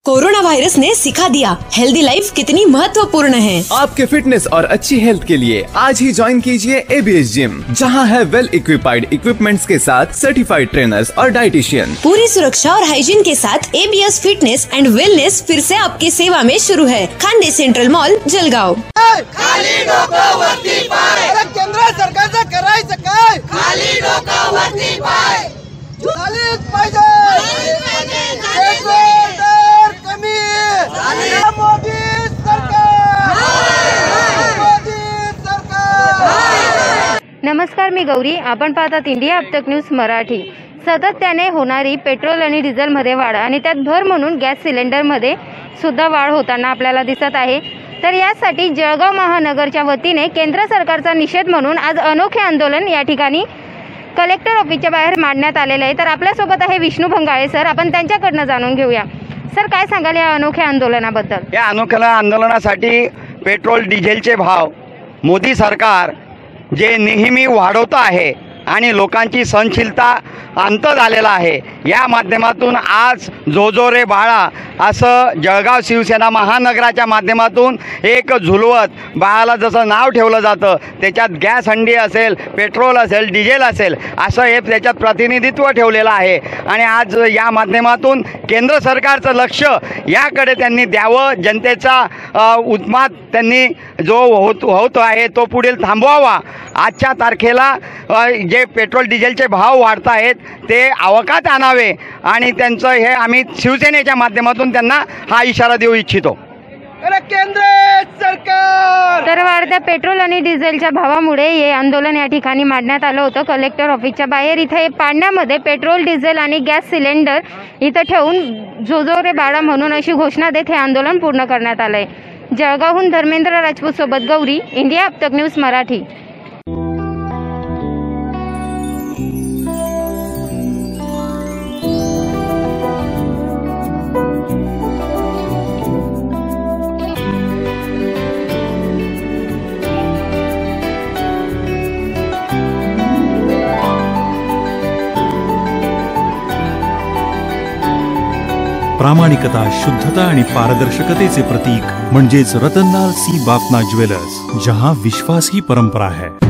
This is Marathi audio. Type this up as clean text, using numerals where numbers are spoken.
कोरोना वायरस ने सिखा दिया हेल्दी लाइफ कितनी महत्वपूर्ण है। आपके फिटनेस और अच्छी हेल्थ के लिए आज ही ज्वाइन कीजिए ABS जिम, जहां है वेल इक्विपाइड इक्विपमेंट्स के साथ सर्टिफाइड ट्रेनर्स और डाइटिशियन। पूरी सुरक्षा और हाइजीन के साथ ABS फिटनेस एंड वेलनेस फिर से आपकी सेवा में शुरू है। Khande central mall, Jalgaon. खाली डोकं वरती पाय, केंद्र सरकारचं करायचं काय? खाली डोकं वरती पाय, झालीच पाहिजे। दर कमी, मोदी सरकार, मोदी सरकार। नमस्कार, मी गौरी। आपण पाहतात इंडिया अब तक न्यूज मराठी। सातत्याने होणारी पेट्रोल आणि डिझेल मध्ये वाढ आणि त्यात भर म्हणून गॅस सिलेंडर मध्ये सुद्धा वाढ होताना आपल्याला दिसत आहे। तर यासाठी जळगाव महानगरच्या वतीने केंद्र सरकारचा निषेध म्हणून आज अनोखे आंदोलन या ठिकाणी कलेक्टर ऑफिसच्या बाहेर मांडण्यात आलेले आहे। तर आपल्या सोबत आहे विष्णू भंगाळे सर, आपण त्यांच्याकडून जाणून घेऊया। सर, काय सांगाल या अनोख्या आंदोलनाबद्दल? या अनोख्या आंदोलनासाठी पेट्रोल डिझेलचे भाव मोदी सरकार जे नेहमी वाढवत आहे आणि लोकांची सहनशीलता अंत झालेला आहे, या माध्यमातून आज जो जो रे बाळा असं जळगाव शिवसेना महानगराच्या माध्यमातून एक झुलवत बाळाला जसं नाव ठेवलं जातं, त्याच्यात गॅस हंडी असेल, पेट्रोल असेल, डिझेल असेल, असं हे त्याच्यात प्रतिनिधित्व ठेवलेलं आहे। आणि आज या माध्यमातून केंद्र सरकारचं लक्ष याकडे त्यांनी द्यावं, जनतेचा उन्माद त्यांनी जो होत आहे तो पुढील थांबवावा। आजच्या तारखेला जे पेट्रोल डिझेलचे भाव वाढत आहेत ते आवाकात आणावे आणि त्यांचं हे आम्ही शिवसेनेच्या माध्यमातून त्यांना हा इशारा देऊ इच्छितो। केंद्र सरकार, तर वाढत्या पेट्रोल आणि डिझेलच्या भावामुळे हे आंदोलन या ठिकाणी मांडण्यात आलं होतं कलेक्टर ऑफिसच्या बाहेर। इथे पांड्यामध्ये पेट्रोल, डिझेल आणि गॅस सिलेंडर इथं ठेवून जो जो रे बाळा म्हणून अशी घोषणा देत हे आंदोलन पूर्ण करण्यात आलंय। जळगावहून धर्मेंद्र राजपूत सोबत गौरी, इंडिया अब तक न्यूज मराठी। प्रामाणिकता, शुद्धता आणि पारदर्शकतेचे प्रतीक म्हणजेच रतनलाल सी बाफना ज्वेलर्स, जहां विश्वास ही परंपरा है।